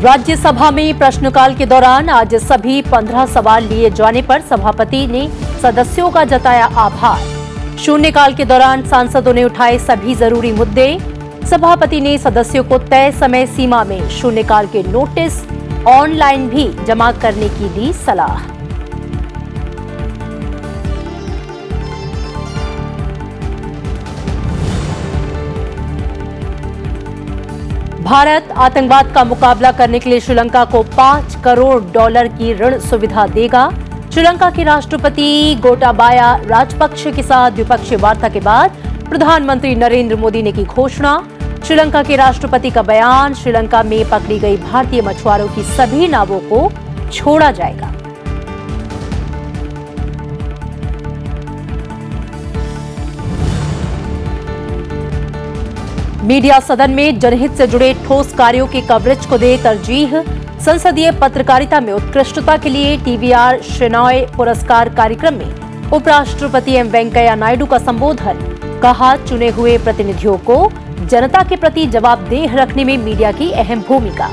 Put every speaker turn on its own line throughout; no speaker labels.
राज्यसभा में प्रश्नकाल के दौरान आज सभी 15 सवाल लिए जाने पर सभापति ने सदस्यों का जताया आभार। शून्यकाल के दौरान सांसदों ने उठाए सभी जरूरी मुद्दे। सभापति ने सदस्यों को तय समय सीमा में शून्यकाल के नोटिस ऑनलाइन भी जमा करने की दी सलाह। भारत आतंकवाद का मुकाबला करने के लिए श्रीलंका को $5 करोड़ की ऋण सुविधा देगा। श्रीलंका के राष्ट्रपति गोटाबाया राजपक्ष के साथ द्विपक्षीय वार्ता के बाद प्रधानमंत्री नरेंद्र मोदी ने की घोषणा। श्रीलंका के राष्ट्रपति का बयान, श्रीलंका में पकड़ी गई भारतीय मछुआरों की सभी नावों को छोड़ा जाएगा। मीडिया सदन में जनहित से जुड़े ठोस कार्यों के कवरेज को दे तरजीह। संसदीय पत्रकारिता में उत्कृष्टता के लिए TVR शेनॉय पुरस्कार कार्यक्रम में उपराष्ट्रपति एम वेंकैया नायडू का संबोधन। कहा, चुने हुए प्रतिनिधियों को जनता के प्रति जवाबदेह रखने में मीडिया की अहम भूमिका।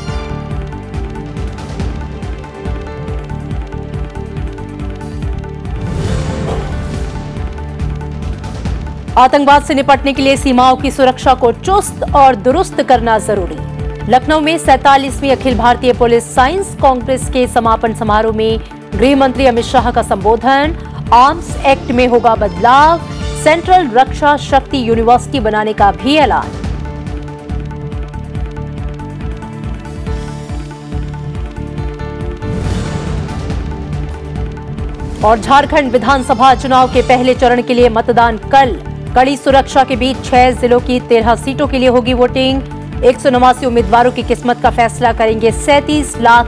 आतंकवाद से निपटने के लिए सीमाओं की सुरक्षा को चुस्त और दुरुस्त करना जरूरी। लखनऊ में 47वीं अखिल भारतीय पुलिस साइंस कांग्रेस के समापन समारोह में गृह मंत्री अमित शाह का संबोधन। आर्म्स एक्ट में होगा बदलाव, सेंट्रल रक्षा शक्ति यूनिवर्सिटी बनाने का भी ऐलान। और झारखंड विधानसभा चुनाव के पहले चरण के लिए मतदान कल। कड़ी सुरक्षा के बीच 6 जिलों की 13 सीटों के लिए होगी वोटिंग। 189 उम्मीदवारों की किस्मत का फैसला करेंगे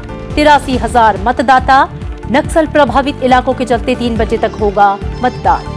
37,83,000 मतदाता। नक्सल प्रभावित इलाकों के चलते 3 बजे तक होगा मतदान।